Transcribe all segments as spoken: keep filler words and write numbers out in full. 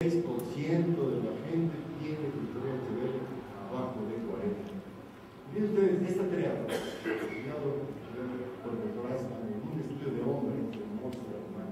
seis por ciento de la gente tiene colesterol H D L abajo de cuarenta. Miren ustedes, esta tarea, estudiado por el doctor Asman en un estudio de hombres que muestra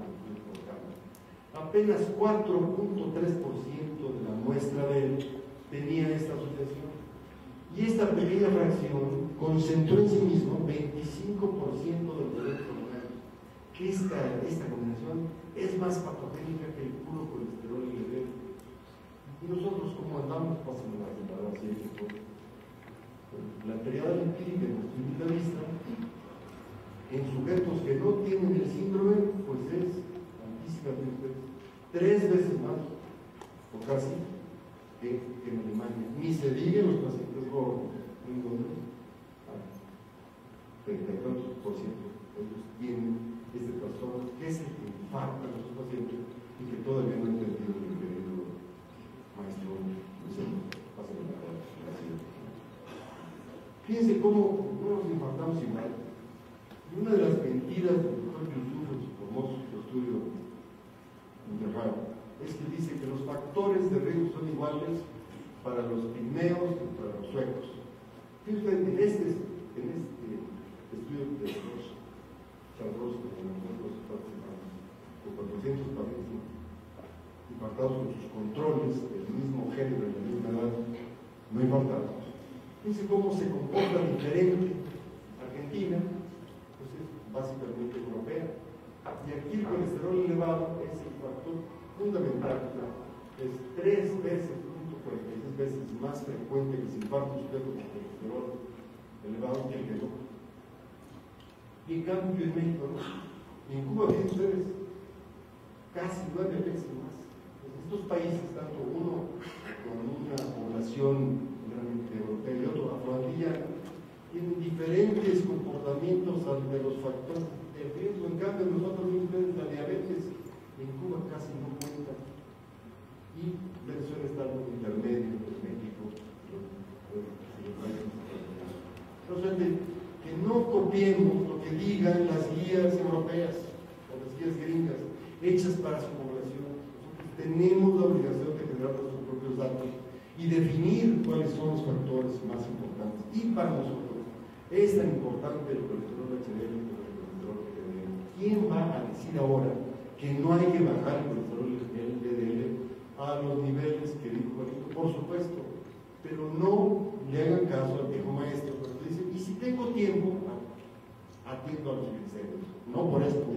apenas cuatro punto tres por ciento de la muestra de él tenía esta asociación. Y esta pequeña fracción concentró en sí mismo veinticinco por ciento de los eventos coronarios. Que esta, esta combinación es más patogénica que el puro colesterol L D L. Y nosotros, como andamos, pasamos la semana así. La triada lipídica en nuestro punto de vista, en sujetos que no tienen el síndrome, pues es altísimamente, tres veces más, o casi, que, que en Alemania. Ni se diga los pacientes gordos, en donde treinta y tantos por ciento ellos tienen este trastorno, que es el que infarta a los pacientes y que todavía no han entendido el querido maestro, no sé, pasa la palabra. Fíjense cómo no nos infartamos igual. Y una de las mentiras del doctor Yusuf en su famoso estudio interrogado es que dice que los factores de riesgo son iguales para los pigmeos y para los suecos. Fíjense, en este, en este estudio de los Charros, con nosotros participamos, con cuatrocientos pacientes infartados con sus controles del mismo género, de la misma edad, no infartados. Fíjense cómo se comporta diferente Argentina, pues es básicamente europea, y aquí el colesterol elevado es el factor fundamental, es tres veces, punto cuarenta y seis veces más frecuente que se infarta un sujeto con colesterol elevado que el que no. Y en cambio en México, ¿no? Y en Cuba, miren ustedes, casi nueve veces más. Pues estos países, tanto uno con una población europea y otro afroantillano, tienen diferentes comportamientos de los factores de riesgo. En cambio, nosotros mismos, la diabetes en Cuba casi no cuenta, y Venezuela está en un intermedio de México, o sea, de, que no copiemos lo que digan las guías europeas o las guías gringas hechas para su población. Nosotros tenemos la obligación de generar nuestros propios datos y definir cuáles son los factores más importantes. Y para nosotros es tan importante el colesterol H D L como el colesterol L D L. ¿Quién va a decir ahora que no hay que bajar el colesterol L D L a los niveles que dijo Juanito? Por supuesto, pero no le hagan caso al viejo maestro cuando dice, y si tengo tiempo, atiendo a los glicéridos. No por esto.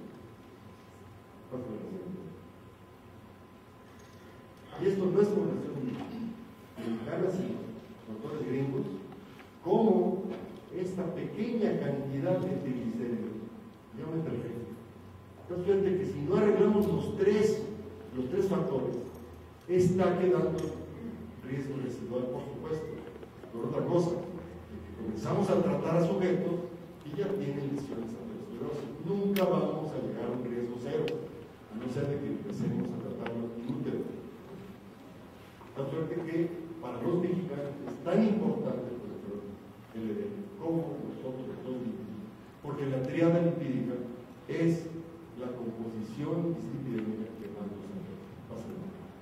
Y esto no es población mexicana, sino doctores gringos, como esta pequeña cantidad de triglicéridos ya me perfecto. Entonces, fíjate que si no arreglamos los tres, los tres factores, está quedando riesgo residual, por supuesto. Por otra cosa, que comenzamos a tratar a sujetos y ya tienen lesiones aterosclerosas. Nunca vamos a llegar a un riesgo cero, a no ser de que empecemos a tratarlo inútil. La suerte que para los mexicanos es tan importante el colesterol L D L como nosotros los lipídicos, porque la triada lipídica es la composición dislipidémica que más nos pasa.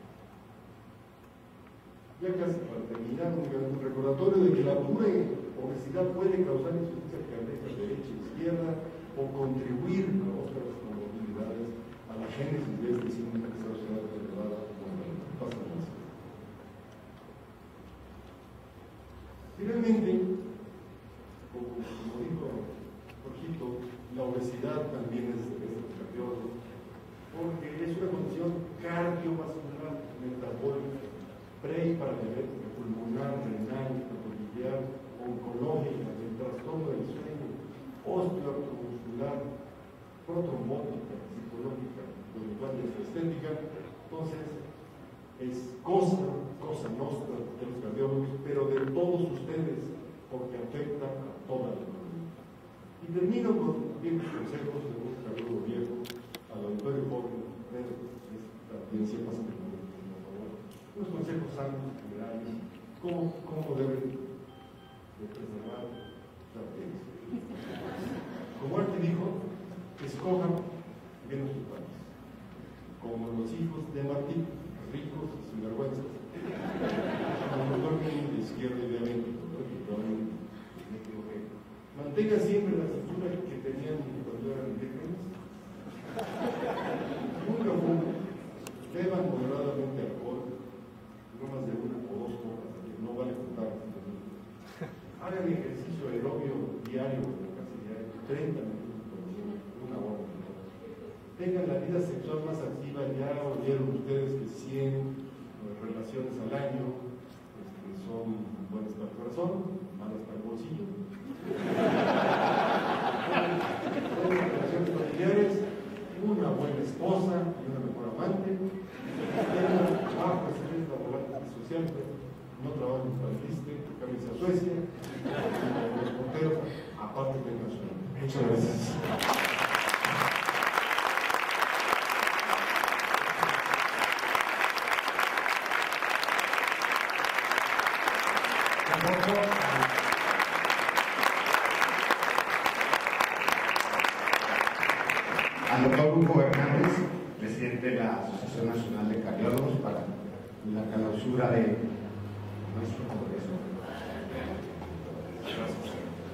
Ya casi para terminar, un recordatorio de que la pura obesidad puede causar insuficiencia cardíaca derecha e izquierda o contribuir a otras comorbilidades a la génesis de este síndrome que está relacionado con elevada pasa. Finalmente, como, como dijo Jorgito, la obesidad también es de cardiólogo, porque es una condición cardiovascular, metabólica, pre y paradiabética, pulmonar, renal, hepatobiliar, oncológica, el trastorno del sueño, osteoartromuscular, protrombótica, psicológica, conductual y estética. Entonces, es cosa, cosa nuestra de los cardiólogos, pero de todos ustedes, porque afecta a toda la economía. Y termino con bien consejos de un cardiólogo viejo, al auditorio joven, de la audiencia pasa por favor. Unos consejos sanos, generales, cómo, cómo deben de preservar la audiencia. Como Arte dijo, escojan bien a sus padres, como los hijos de Martín, ricos y sinvergüenzas, como el doctor de izquierda y diabético, ¿no? Que probablemente me equivoqué. Mantenga siempre la estructura que tenían cuando eran indígenas. Nunca fumen. Beban moderadamente alcohol, no más de una o dos copas, no vale contar. Hagan ejercicio aerobio diario, casi diario, treinta minutos por día, una hora. Tengan la vida sexual más activa, ya oyeron ustedes que cien relaciones al año este, son buenas para el corazón, malas para el bolsillo. Tengan relaciones familiares, una buena esposa y una mejor amante. Tengan bajo estrés laboral y social, no trabajen para el liste, cámbiense a Suecia, y los porteros, aparte tengan su nombre. Muchas gracias. Al doctor Hugo Hernández, presidente de la Asociación Nacional de Cardiólogos, para la clausura de nuestro congreso. Gracias.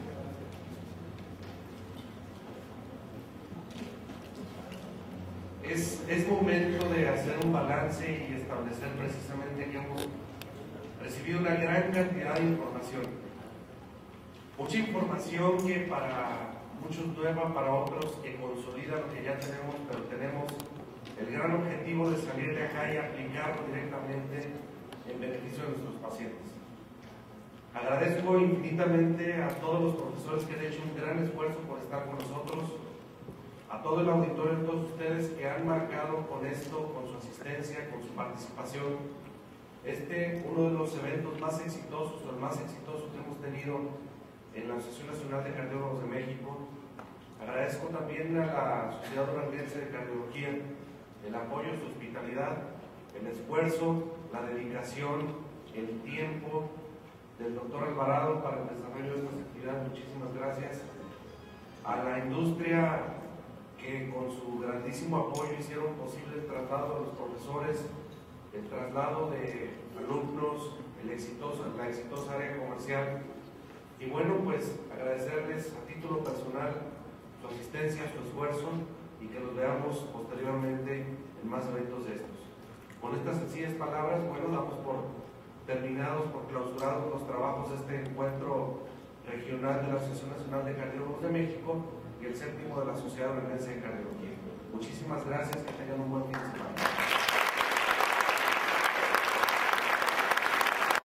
Es, es momento de hacer un balance y establecer precisamente que hemos recibido una gran cantidad de información. Mucha información que para muchos nueva, para otros que consolida lo que ya tenemos, pero tenemos el gran objetivo de salir de acá y aplicarlo directamente en beneficio de nuestros pacientes. Agradezco infinitamente a todos los profesores que han hecho un gran esfuerzo por estar con nosotros, a todo el auditorio, a todos ustedes que han marcado con esto, con su asistencia, con su participación, este uno de los eventos más exitosos o el más exitoso que hemos tenido en la Asociación Nacional de Cardiólogos de México. Agradezco también a la Sociedad Duranguense de Cardiología el apoyo, su hospitalidad, el esfuerzo, la dedicación, el tiempo del doctor Alvarado para el desarrollo de estas actividades. Muchísimas gracias. A la industria que con su grandísimo apoyo hicieron posible el traslado de los profesores, el traslado de alumnos, el exitoso, la exitosa área comercial. Y bueno, pues agradecerles a título personal su asistencia, su esfuerzo y que los veamos posteriormente en más eventos de estos. Con estas sencillas palabras, bueno, damos por terminados, por clausurados los trabajos de este encuentro regional de la Asociación Nacional de Cardiólogos de México y el séptimo de la Sociedad Duranguense de Cardiología. Muchísimas gracias, que tengan un buen fin de semana.